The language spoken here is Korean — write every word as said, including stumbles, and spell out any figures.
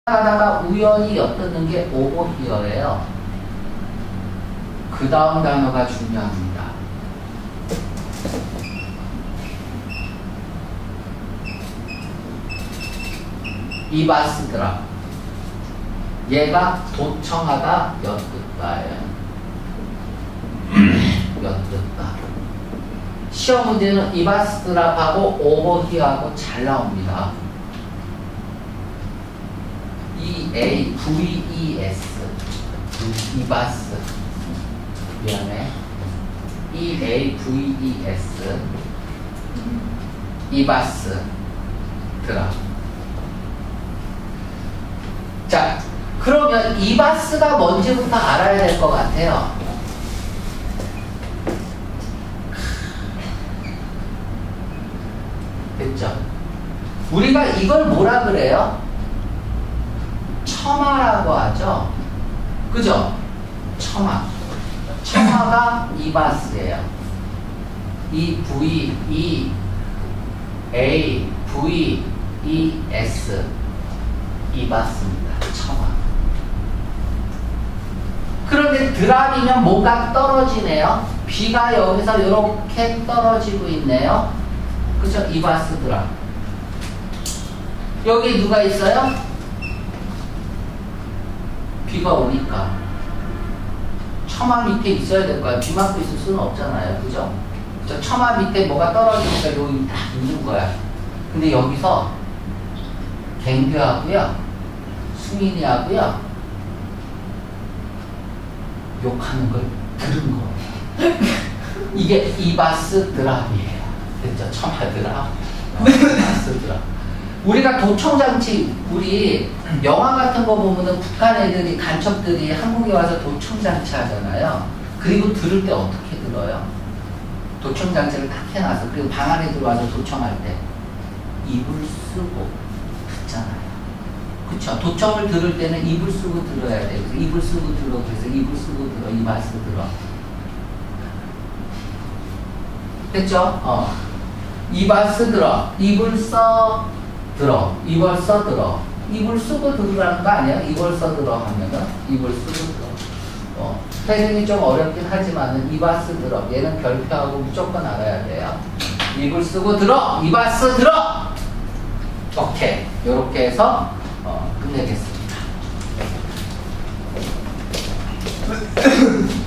하다가 우연히 엿듣는 게 오버히어예요. 그 다음 단어가 중요합니다. 이바스드라. 얘가 도청하다 엿듣다예요. 엿듣다. 시험 문제는 이바스드라하고 오버히어하고 잘 나옵니다. 이 에이 브이 이 에스 이바스 미안해 이 에이 브이 이 에스 이바스 드라. 자, 그러면 이바스가 뭔지부터 알아야 될 것 같아요. 됐죠? 우리가 이걸 뭐라 그래요? 첨화라고 하죠. 그죠? 첨화. 첨화가 이바스예요. 이 V, E, A, V, E, S 이바스입니다. 첨화. 그런데 드랍이면 뭐가 떨어지네요. B가 여기서 이렇게 떨어지고 있네요. 그죠? 이바스 드랍. 여기 누가 있어요? 비가 오니까 처마 밑에 있어야 될 거야. 비 맞고 있을 수는 없잖아요. 그죠? 저 처마 밑에 뭐가 떨어지니까 여기 딱 있는 거야. 근데 여기서 갱규하고요, 승인이하고요, 욕하는 걸 들은 거예요. 이게 이바스 드랍이에요. 됐죠? 처마 드랍. 이바스 드랍. 우리가 도청장치, 우리 영화 같은 거 보면은 북한 애들이, 간첩들이 한국에 와서 도청장치 하잖아요. 그리고 들을 때 어떻게 들어요? 도청장치를 딱 해놔서, 그리고 방 안에 들어와서 도청할 때 입을 쓰고 듣잖아요. 그쵸? 도청을 들을 때는 입을 쓰고 들어야 돼요. 그래서 입을 쓰고 들어, 그래서 입을 쓰고 들어, 이바스 들어. 됐죠? 어. 이바스 들어, 입을 써 들어, 입을 써 들어. 입을 쓰고 들으라는 거 아니야? 입을 써 들어 하면은 입을 쓰고 들어. 어. 태생이 좀 어렵긴 하지만은 이바스 들어. 얘는 별표하고 무조건 알아야 돼요. 입을 쓰고 들어, 이바스 들어. 오케이. 요렇게 해서 어, 끝내겠습니다.